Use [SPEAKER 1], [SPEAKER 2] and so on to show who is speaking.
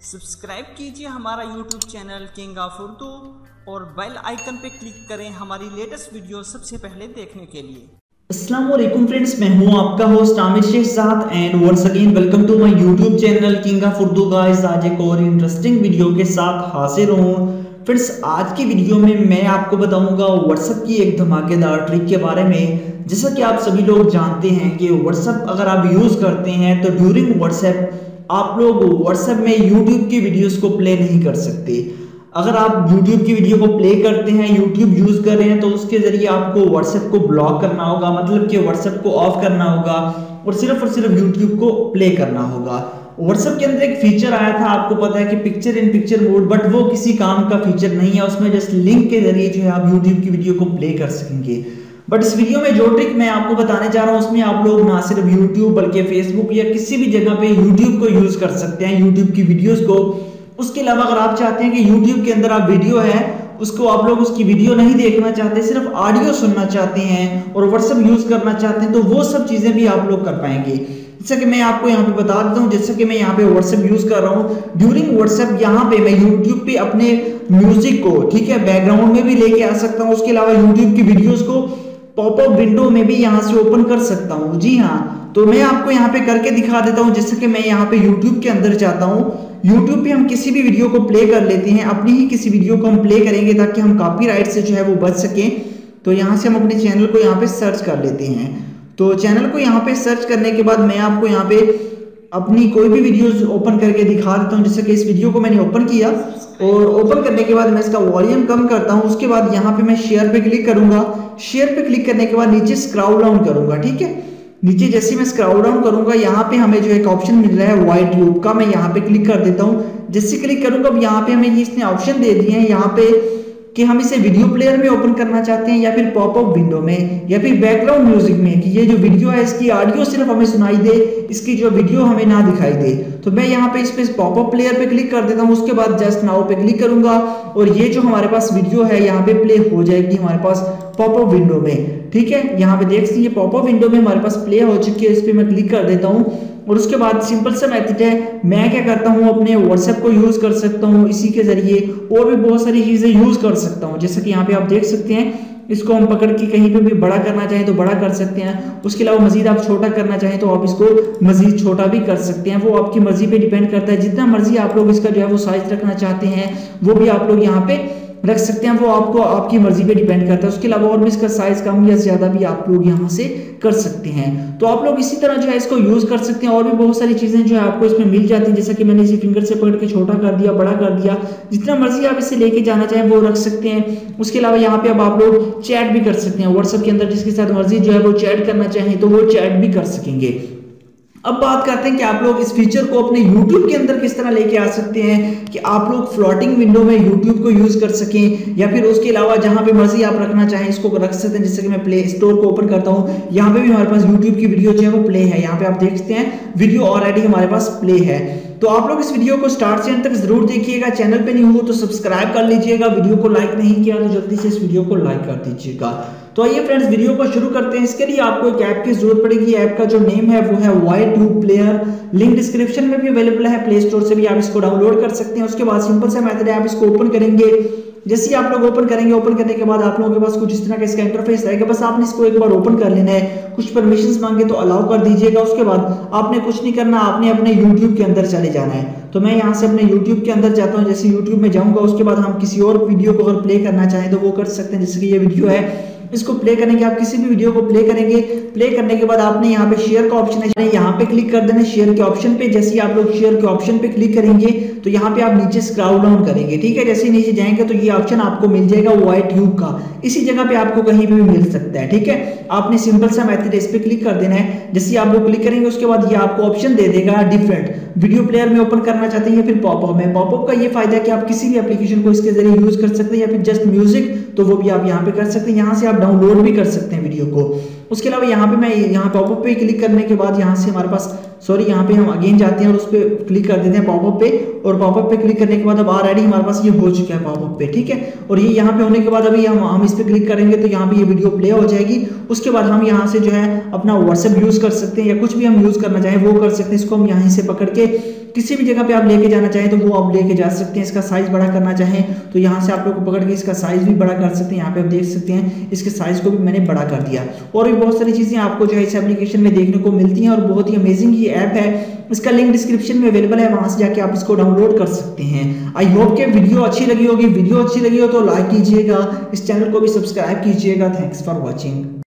[SPEAKER 1] Subscribe कीजिए हमारा YouTube channel king of Urdu और बेल आइकन पे क्लिक करें हमारी लेटेस्ट वीडियो सबसे पहले देखने के लिए।
[SPEAKER 2] अस्सलाम वालेकुम फ्रेंड्स, मैं हूं आपका host Aamir Shahzad and once again welcome to my YouTube channel king of Urdu. Guys, आज एक और इंटरेस्टिंग वीडियो के साथ हाजिर हूं। फ्रेंड्स, आज की वीडियो में मैं आपको बताऊंगा व्हाट्सएप की एक धमाकेदार ट्रिक के बारे में। जैसा कि आप सभी लोग जानते हैं कि व्हाट्सएप अगर आप यूज करते हैं तो ड्यूरिंग व्हाट्सएप आप लोग व्हाट्सएप में यूट्यूब की वीडियोस को प्ले नहीं कर सकते। अगर आप YouTube की वीडियो को प्ले करते हैं, YouTube यूज कर रहे हैं, तो उसके जरिए आपको WhatsApp को ब्लॉक करना होगा, मतलब कि WhatsApp को ऑफ करना होगा और सिर्फ YouTube को प्ले करना होगा। WhatsApp के अंदर एक फीचर आया था, आपको पता है कि picture in picture mode, but वो किसी काम का फीचर नहीं है। उसमें जस्ट लिंक के जरिए जो है आप YouTube की वीडियो को प्ले कर सकेंगे। बट इस वीडियो में जो ट्रिक मैं आपको बताने जा रहा हूं उसमें आप लोग ना सिर्फ YouTube बल्कि Facebook या किसी भी जगह पे YouTube को यूज कर सकते हैं, YouTube की वीडियोस को। उसके अलावा अगर आप चाहते हैं कि YouTube के अंदर आप वीडियो है उसको आप लोग उसकी वीडियो नहीं देखना चाहते, सिर्फ ऑडियो सुनना चाहते हैं और WhatsApp यूज करना चाहते हैं, तो वो सब चीजें भी आप लोग कर पाएंगे। जैसा कि मैं आपको यहाँ पे बता देता हूँ, जैसे कि मैं यहाँ पे WhatsApp यूज कर रहा हूँ, ड्यूरिंग WhatsApp यहाँ पे मैं YouTube पे अपने म्यूजिक को, ठीक है, बैकग्राउंड में भी लेके आ सकता हूँ। उसके अलावा YouTube की वीडियोस को पॉपअप विंडो में भी यहाँ से ओपन कर सकता हूँ। जी हाँ, तो मैं आपको यहाँ पे करके दिखा देता हूँ। जैसे कि मैं यहाँ पे YouTube के अंदर जाता हूँ, YouTube पे हम किसी भी वीडियो को प्ले कर लेते हैं, अपनी ही किसी वीडियो को हम प्ले करेंगे ताकि हम कॉपीराइट से जो है वो बच सके। तो यहाँ से हम अपने चैनल को यहाँ पे सर्च कर लेते हैं। तो चैनल को यहाँ पे सर्च करने के बाद मैं आपको यहाँ पे अपनी कोई भी वीडियोस ओपन करके दिखा देता हूँ। जैसे कि इस वीडियो को मैंने ओपन किया और ओपन करने के बाद मैं इसका वॉल्यूम कम करता हूँ। उसके बाद यहाँ पे मैं शेयर पे क्लिक करूंगा। शेयर पे क्लिक करने के बाद नीचे स्क्रॉल डाउन करूंगा, ठीक है। नीचे जैसे मैं स्क्रॉल डाउन करूंगा यहाँ पे हमें जो एक ऑप्शन मिल रहा है व्हाइट लूप का, मैं यहाँ पे क्लिक कर देता हूँ। जैसे क्लिक करूंगा अब यहाँ पे हमें इसने ऑप्शन दे दिए हैं यहाँ पे कि हम इसे वीडियो प्लेयर में ओपन करना चाहते हैं या फिर पॉपअप विंडो में या फिर बैकग्राउंड म्यूजिक में, कि ये जो वीडियो है इसकी ऑडियो सिर्फ हमें सुनाई दे, इसकी जो वीडियो हमें ना दिखाई दे। तो मैं यहाँ पे इस पे पॉपअप प्लेयर पे क्लिक कर देता हूँ। उसके बाद जस्ट नाउ पे क्लिक करूंगा और ये जो हमारे पास वीडियो है यहाँ पे प्ले हो जाएगी हमारे पास पॉपअप विंडो में, ठीक है। यहाँ पे देख सकते हैं पॉपअप विंडो में हमारे पास प्ले हो चुकी है। इस पे मैं क्लिक कर देता हूँ और उसके बाद सिंपल सा मेथड है, मैं क्या करता हूँ अपने WhatsApp को यूज कर सकता हूँ इसी के जरिए, और भी बहुत सारी चीजें यूज कर सकता हूँ। जैसे कि यहाँ पे आप देख सकते हैं, इसको हम पकड़ के कहीं पे भी बड़ा करना चाहें तो बड़ा कर सकते हैं। उसके अलावा मजीद आप छोटा करना चाहें तो आप इसको मजीद छोटा भी कर सकते हैं। वो आपकी मर्जी पे डिपेंड करता है, जितना मर्जी आप लोग इसका जो है वो साइज रखना चाहते हैं वो भी आप लोग यहाँ पे रख सकते हैं, वो आपको आपकी मर्जी पे डिपेंड करता है। उसके अलावा और भी इसका साइज कम या ज्यादा भी आप लोग यहाँ से कर सकते हैं। तो आप लोग इसी तरह जो है इसको यूज कर सकते हैं। और भी बहुत सारी चीजें जो है आपको इसमें मिल जाती हैं, जैसे कि मैंने इसे फिंगर से पकड़ के छोटा कर दिया, बड़ा कर दिया, जितना मर्जी आप इसे लेके जाना चाहें वो रख सकते हैं। उसके अलावा यहाँ पे अब आप लोग चैट भी कर सकते हैं WhatsApp के अंदर, जिसके साथ मर्जी जो है वो चैट करना चाहें तो वो चैट भी कर सकेंगे। अब बात करते हैं कि आप लोग इस फीचर को अपने YouTube के अंदर किस तरह लेके आ सकते हैं कि आप लोग फ्लोटिंग विंडो में YouTube को यूज कर सकें, या फिर उसके अलावा जहां पे मर्जी आप रखना चाहें इसको रख सकते हैं। जैसे कि मैं प्ले स्टोर को ओपन करता हूं, यहाँ पे भी हमारे पास YouTube की वीडियो जो है वो प्ले है। यहाँ पे आप देखते हैं वीडियो ऑलरेडी हमारे पास प्ले है। तो आप लोग इस वीडियो को स्टार्ट से एंड तक जरूर देखिएगा। चैनल पे नहीं हो तो सब्सक्राइब कर लीजिएगा। वीडियो को लाइक नहीं किया तो जल्दी से इस वीडियो को लाइक कर दीजिएगा। तो आइए फ्रेंड्स वीडियो को शुरू करते हैं। इसके लिए आपको एक ऐप की जरूरत पड़ेगी। ऐप का जो नेम है वो है YTube प्लेयर। लिंक डिस्क्रिप्शन में भी अवेलेबल है, प्ले स्टोर से भी आप इसको डाउनलोड कर सकते हैं। उसके बाद सिंपल सा मेथड है, आप इसको ओपन करेंगे। जैसे ही आप लोग ओपन करेंगे, ओपन करने के बाद आप लोगों के पास कुछ इस तरह का इसका इंटरफेस रहेगा। बस आपने इसको एक बार ओपन कर लेना है। कुछ परमिशंस मांगे तो अलाउ कर दीजिएगा। उसके बाद आपने कुछ नहीं करना, आपने अपने YouTube के अंदर चले जाना है। तो मैं यहाँ से अपने YouTube के अंदर जाता हूँ। जैसे YouTube में जाऊंगा उसके बाद हम किसी और वीडियो को अगर प्ले करना चाहें तो वो कर सकते हैं। जैसे कि ये वीडियो है, इसको प्ले करेंगे, आप किसी भी वीडियो को प्ले करेंगे। प्ले करने के बाद आपने यहाँ पे शेयर का ऑप्शन है, यहाँ पे क्लिक कर देना शेयर के ऑप्शन पे। जैसे ही आप लोग शेयर के ऑप्शन पे क्लिक करेंगे तो यहाँ पे आप नीचे स्क्रॉल डाउन करेंगे, ठीक है। जैसे ही नीचे जाएंगे तो ये ऑप्शन आपको मिल जाएगा YTube का। इसी जगह पे आपको कहीं पे भी मिल सकता है, ठीक है। आपने सिंपल सा मेथड इस पे क्लिक कर देना है। जैसे ही आप लोग क्लिक करेंगे उसके बाद ये आपको ऑप्शन दे देगा डिफरेंट, वीडियो प्लेयर में ओपन करना चाहते हैं या फिर पॉपअप में। पॉपअप का ये फायदा है कि आप किसी भी एप्लीकेशन को इसके जरिए यूज कर सकते हैं, या फिर जस्ट म्यूजिक तो वो भी आप यहाँ पे कर सकते हैं। यहाँ से आप डाउनलोड भी कर सकते हैं वीडियो को। उसके अलावा यहाँ पे मैं यहाँ पॉपअप पे क्लिक करने के बाद यहाँ से हमारे पास यहाँ पे हम अगेन जाते हैं और उस पर क्लिक कर देते हैं पॉपअप पे, और पॉपअप पे क्लिक करने के बाद अब ऑलरेडी हमारे पास ये हो चुका है पॉपअप पे, ठीक है। और ये यहाँ पे होने के बाद अभी हम इस पे क्लिक करेंगे तो यहाँ पे ये वीडियो प्ले हो जाएगी। उसके बाद हम यहाँ से जो है अपना WhatsApp यूज कर सकते हैं, या कुछ भी हम यूज करना चाहें वो कर सकते हैं। इसको हम यहाँ से पकड़ के किसी भी जगह पे आप लेके जाना चाहें तो वो आप लेके जा सकते हैं। इसका साइज बड़ा करना चाहें तो यहाँ से आप लोग को पकड़ के इसका साइज भी बड़ा कर सकते हैं। यहाँ पे आप देख सकते हैं इसके साइज को भी मैंने बड़ा कर दिया। और भी बहुत सारी चीजें आपको जो है इस एप्लीकेशन में देखने को मिलती हैं और बहुत ही अमेजिंग ये ऐप है। इसका लिंक डिस्क्रिप्शन में अवेलेबल है, वहां से जाके आप इसको डाउनलोड कर सकते हैं। आई होप कि वीडियो अच्छी लगी होगी। वीडियो अच्छी लगी हो तो लाइक कीजिएगा, इस चैनल को भी सब्सक्राइब कीजिएगा। Thanks for watching.